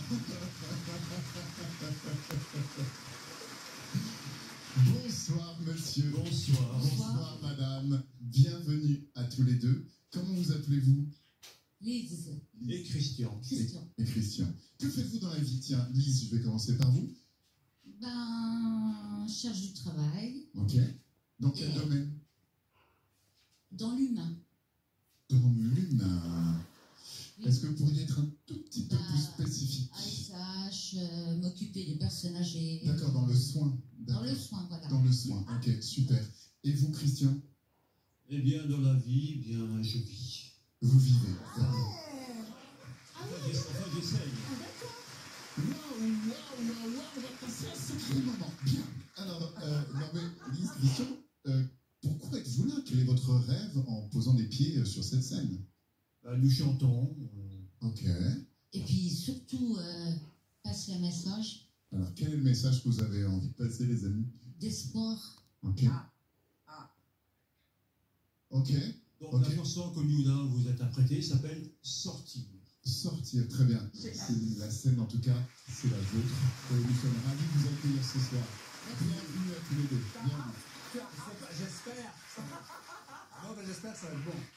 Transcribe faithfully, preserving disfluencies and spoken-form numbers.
Bonsoir monsieur. Bonsoir. Bonsoir madame. Bienvenue à tous les deux. Comment vous appelez-vous? Lise. Et Christian. Christian. Et, et Christian. Que faites-vous dans la vie? Tiens, Lise, je vais commencer par vous. Ben, je cherche du travail. Ok. Dans quel Et- domaine? Dans l'humain. Dans l'humain. Oui. Est-ce que vous pourriez être un tout petit peu Bah, plus spécifique? A S H, euh, m'occuper des personnes âgées. D'accord, dans le soin. Dans le D'accord. soin, voilà. Dans le soin, ok, super. Et vous, Christian? Eh bien, dans la vie, eh bien, je vis. Vous vivez. D'accord. Enfin, j'essa- enfin, j'essaye. Waouh, waouh, waouh, waouh, on va passer un sacré moment. Bien. Alors, euh, non mais, Lise, Christian, euh, pourquoi êtes-vous là? Quel est votre rêve en posant des pieds euh, sur cette scène? Bah, nous chantons. euh, Ok. Et puis surtout, euh, passer un message Alors, quel est le message que vous avez envie de passer, les amis? d'espoir. Ok. Ok. Donc, Ok. la chanson que nous, là, vous interprétez s'appelle Sortir. Sortir, très bien. C'est la scène, en tout cas, c'est la vôtre. Et nous sommes ravis de vous accueillir ce soir. Bienvenue à tous les deux. Bienvenue. J'espère. Non, mais j'espère que ça va être bon.